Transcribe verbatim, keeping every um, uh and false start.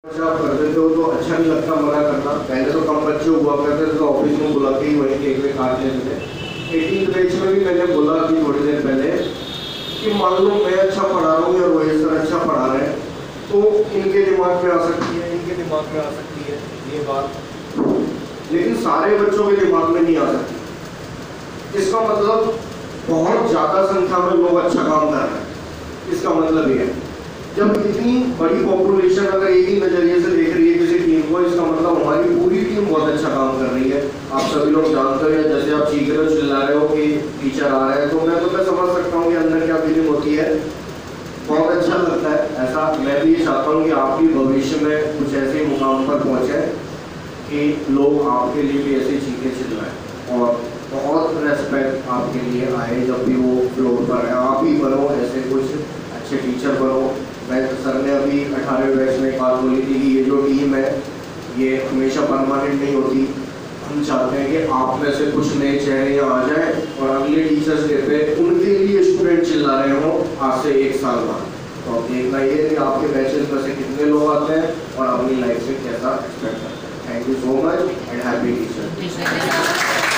आप करते थे तो अच्छा नहीं लगता मना करना। पहले तो कम बच्चे हुआ करते थे तो ऑफिस में बुला के ही वही केक में काट लेते थे। एटीन बैच में भी मैंने बोला कि थोड़ी देर पहले कि मान लो मैं अच्छा पढ़ा रहा हूँ या रोहित सर अच्छा पढ़ा रहे हैं तो इनके दिमाग में आ सकती है, इनके दिमाग में आ सकती है ये बात, लेकिन सारे बच्चों के दिमाग में नहीं आ सकती। इसका मतलब बहुत ज़्यादा संख्या में लोग अच्छा काम कर रहे हैं। इसका मतलब ये है जब इतनी बड़ी पॉपुलेशन अगर एक ही नज़रिए से देख रही है किसी टीम को, इसका मतलब हमारी पूरी टीम बहुत अच्छा काम कर रही है। आप सभी लोग जानते हो या जैसे आप चीख रहे हो चिल्ला रहे हो कि टीचर आ रहे हैं, तो मैं तो मैं समझ सकता हूँ कि अंदर क्या फीलिंग होती है। बहुत अच्छा लगता है। ऐसा मैं भी ये चाहता हूँ कि आप भी भविष्य में कुछ ऐसे मुकाम पर पहुँचे कि लोग आपके लिए भी ऐसे चीखें चिल्लाएं और बहुत रेस्पेक्ट आपके लिए आए जब भी वो फ्लोर पर है। आप ही बनो ऐसे कुछ अच्छे टीचर बनो। मैं सर ने अभी अठारहवें बैच में एक बात बोली थी कि ये जो टीम है ये हमेशा परमानेंट नहीं होती। हम चाहते हैं कि आप में से कुछ नए चेहरे यहाँ आ जाएं और अगले टीचर्स डे पे उनके लिए स्टूडेंट चिल्ला रहे हों आज से एक साल बाद। तो अब देखना ये है कि आपके बैचेस में से कितने लोग आते हैं और अपनी लाइफ से कैसा एक्सपेक्ट करते हैं। Thank you so much and happy teacher.